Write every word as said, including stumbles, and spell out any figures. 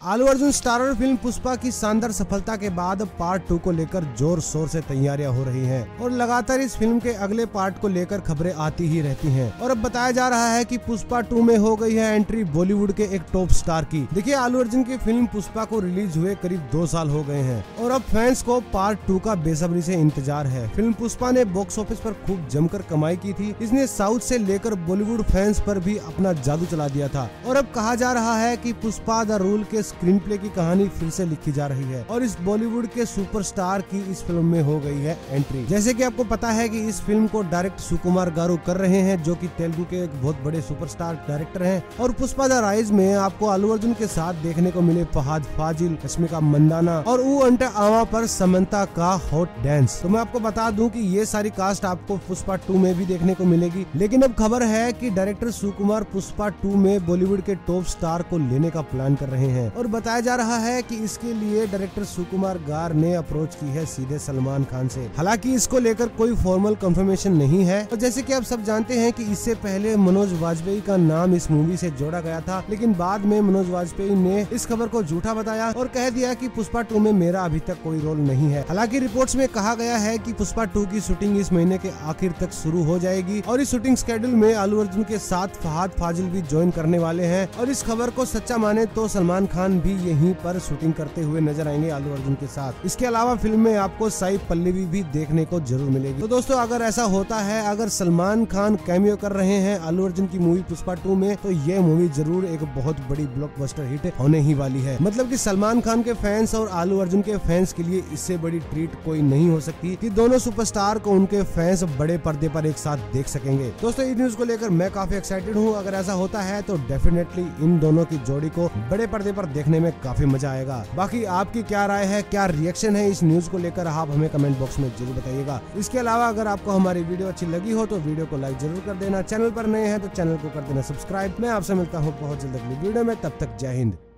अल्लू Arjun starrer film Pushpa की शानदार सफलता के बाद पार्ट टू को लेकर जोर शोर से तैयारियां हो रही हैं और लगातार इस फिल्म के अगले पार्ट को लेकर खबरें आती ही रहती हैं। और अब बताया जा रहा है कि पुष्पा टू में हो गई है एंट्री बॉलीवुड के एक टॉप स्टार की। देखिए, अल्लू अर्जुन की फिल्म पुष्पा को रिलीज हुए करीब दो साल हो गए हैं और अब फैंस को पार्ट टू का बेसब्री से इंतजार है। फिल्म पुष्पा ने बॉक्स ऑफिस पर खूब जमकर कमाई की थी। इसने साउथ से लेकर बॉलीवुड फैंस पर भी अपना जादू चला दिया था और अब कहा जा रहा है कि पुष्पा द रूल के स्क्रीन प्ले की कहानी फिर से लिखी जा रही है और इस बॉलीवुड के सुपरस्टार की इस फिल्म में हो गई है एंट्री। जैसे कि आपको पता है कि इस फिल्म को डायरेक्ट सुकुमार गारू कर रहे हैं, जो कि तेलुगु के एक बहुत बड़े सुपरस्टार डायरेक्टर हैं। और पुष्पा द राइज में आपको अल्लू अर्जुन के साथ देखने को मिले फहाद फाजिल, रश्मिका मंदाना और ऊ अंटे आवा पर समंता का हॉट डांस। तो मैं आपको बता दूं कि ये सारी कास्ट आपको पुष्पा टू में भी देखने को मिलेगी। लेकिन अब खबर है कि डायरेक्टर सुकुमार पुष्पा टू में बॉलीवुड के टॉप स्टार को लेने का प्लान कर रहे हैं और बताया जा रहा है कि इसके लिए डायरेक्टर सुकुमार गार ने अप्रोच की है सीधे सलमान खान से। हालांकि इसको लेकर कोई फॉर्मल कंफर्मेशन नहीं है और जैसे कि आप सब जानते हैं कि इससे पहले मनोज वाजपेयी का नाम इस मूवी से जोड़ा गया था, लेकिन बाद में मनोज वाजपेयी ने इस खबर को झूठा बताया और कह दिया कि पुष्पा टू में मेरा अभी तक कोई रोल नहीं है। हालांकि रिपोर्ट्स में कहा गया है कि पुष्पा टू की शूटिंग इस महीने के आखिर तक शुरू हो जाएगी और इस शूटिंग स्केड्यूल में अल्लू अर्जुन के साथ फहाद फाजिल भी ज्वाइन करने वाले हैं। और इस खबर को सच्चा माने तो सलमान खान भी यहीं पर शूटिंग करते हुए नजर आएंगे अल्लू अर्जुन के साथ। इसके अलावा फिल्म में आपको साई पल्लवी भी देखने को जरूर मिलेगी। तो दोस्तों, अगर ऐसा होता है, अगर सलमान खान कैमियो कर रहे हैं अल्लू अर्जुन की मूवी पुष्पा टू में, तो ये मूवी जरूर एक बहुत बड़ी ब्लॉकबस्टर हिट होने ही वाली है। मतलब कि सलमान खान के फैंस और अल्लू अर्जुन के फैंस के लिए इससे बड़ी ट्रीट कोई नहीं हो सकती कि दोनों सुपरस्टार को उनके फैंस बड़े पर्दे पर एक साथ देख सकेंगे। दोस्तों, इस न्यूज को लेकर मैं काफी एक्साइटेड हूँ। अगर ऐसा होता है तो डेफिनेटली इन दोनों की जोड़ी को बड़े पर्दे पर देखने में काफी मजा आएगा। बाकी आपकी क्या राय है, क्या रिएक्शन है इस न्यूज को लेकर, आप हमें कमेंट बॉक्स में जरूर बताइएगा। इसके अलावा अगर आपको हमारी वीडियो अच्छी लगी हो तो वीडियो को लाइक जरूर कर देना। चैनल पर नए हैं तो चैनल को कर देना सब्सक्राइब। मैं आपसे मिलता हूँ बहुत जल्द अगली वीडियो में, तब तक जय हिंद।